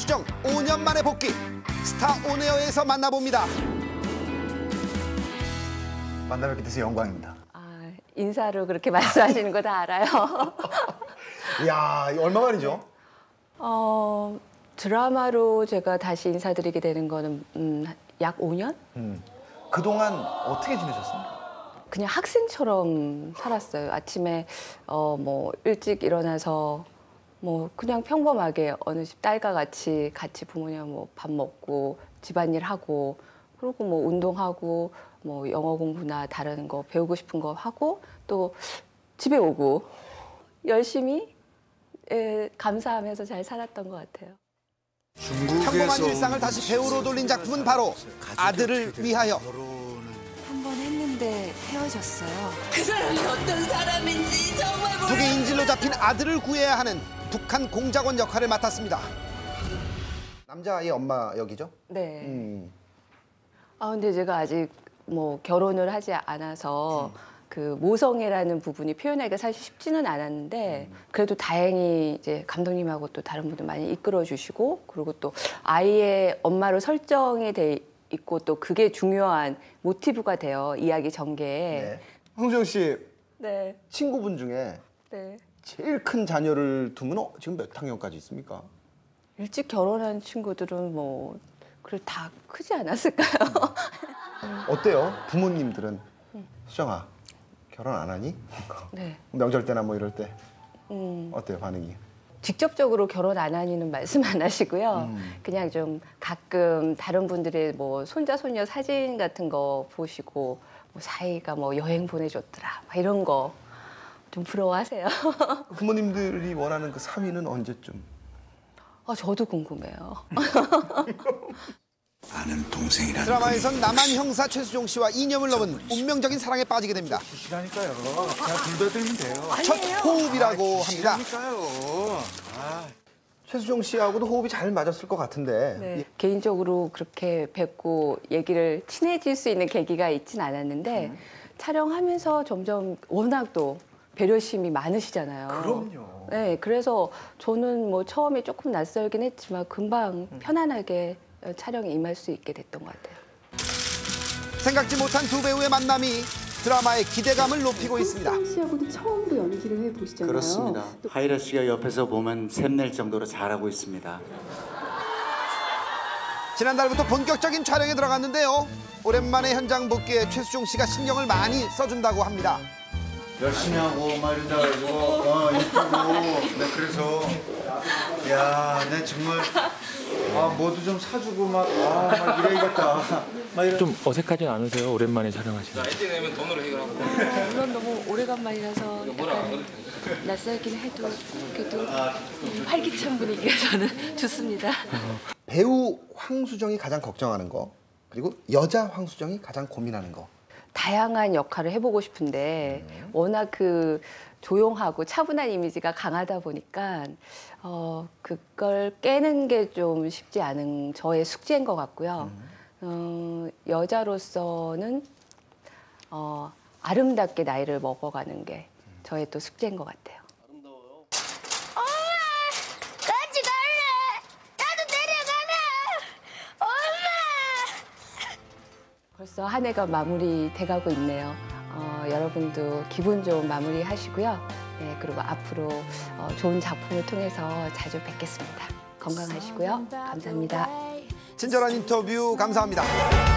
최수정 5년 만에 복귀. 스타 온에어에서 만나봅니다. 만나뵙게 돼서 영광입니다. 인사로 그렇게 말씀하시는 거 다 알아요. 이야, 얼마 만이죠? 드라마로 제가 다시 인사드리게 되는 거는 약 5년? 그동안 어떻게 지내셨습니까? 그냥 학생처럼 살았어요. 아침에 뭐 일찍 일어나서 뭐 그냥 평범하게 어느 집 딸과 같이 부모님 뭐 밥 먹고 집안일 하고 그리고 뭐 운동하고 뭐 영어 공부나 다른 거 배우고 싶은 거 하고 또 집에 오고 열심히 감사하면서 잘 살았던 것 같아요. 평범한 일상을 다시 배우로 돌린 작품은 바로 아들을 위하여. 한 번 했는데 헤어졌어요. 그 사람이 어떤 사람인지 정말 몰라요. 북의 인질로 잡힌 아들을 구해야 하는 북한 공작원 역할을 맡았습니다. 남자아이의 엄마 역이죠? 네. 근데 제가 아직 뭐 결혼을 하지 않아서 그 모성애라는 부분이 표현하기가 사실 쉽지는 않았는데 그래도 다행히 이제 감독님하고 또 다른 분들 많이 이끌어 주시고 그리고 또 아이의 엄마로 설정이 돼 있고 또 그게 중요한 모티브가 돼요. 이야기 전개에. 네. 황수정 씨 네. 친구분 중에 네. 제일 큰 자녀를 두면 지금 몇 학년까지 있습니까? 일찍 결혼한 친구들은 뭐 그래 다 크지 않았을까요? 어때요? 부모님들은 수정아 결혼 안 하니? 네. 명절 때나 뭐 이럴 때 어때요 반응이? 직접적으로 결혼 안 하니는 말씀 안 하시고요. 그냥 좀 가끔 다른 분들의 뭐 손자 손녀 사진 같은 거 보시고 뭐 사이가 뭐 여행 보내줬더라 막 이런 거 좀 부러워하세요. 부모님들이 원하는 그 3위는 언제쯤? 저도 궁금해요. 아는 동생이라는 드라마에선 남한 형사 최수종 씨와 이념을 넘은 운명적인 사랑에 빠지게 됩니다. 시라니까요. 그냥 불러드리면 돼요. 첫 호흡이라고 합니다. 시라니까요. 최수종 씨하고도 호흡이 잘 맞았을 것 같은데. 네. 개인적으로 그렇게 뵙고 얘기를 친해질 수 있는 계기가 있진 않았는데 촬영하면서 점점 워낙 또 배려심이 많으시잖아요. 그럼요. 네, 그래서 저는 뭐 처음에 조금 낯설긴 했지만 금방 편안하게 촬영에 임할 수 있게 됐던 것 같아요. 생각지 못한 두 배우의 만남이 드라마의 기대감을 높이고 있습니다. 황수정 씨하고도 처음으로 연기를 해보시잖아요. 그렇습니다. 하이라 씨가 옆에서 보면 샘낼 정도로 잘하고 있습니다. 지난달부터 본격적인 촬영에 들어갔는데요. 오랜만에 현장 복귀에 최수종 씨가 신경을 많이 써준다고 합니다. 열심히 하고 막 이런다 가지고 이쁘고 네, 그래서 내 정말 뭐도 좀 사주고 막 이래야겠다. 좀 어색하진 않으세요? 오랜만에 촬영하시는. 엔진 내면 돈으로 해결하고. 물론 너무 오래간만이라서 약간 낯설긴 해도 그래도 활기찬 분위기가 저는 좋습니다. 배우 황수정이 가장 걱정하는 거 그리고 여자 황수정이 가장 고민하는 거. 다양한 역할을 해보고 싶은데 워낙 그 조용하고 차분한 이미지가 강하다 보니까 그걸 깨는 게 좀 쉽지 않은 저의 숙제인 것 같고요. 여자로서는 아름답게 나이를 먹어가는 게 저의 또 숙제인 것 같아요. 엄마! 같이 갈래! 나도 내려가라! 엄마! 벌써 한 해가 마무리돼가고 있네요. 여러분도 기분 좋은 마무리 하시고요. 네, 그리고 앞으로 좋은 작품을 통해서 자주 뵙겠습니다. 건강하시고요. 감사합니다. 친절한 인터뷰 감사합니다.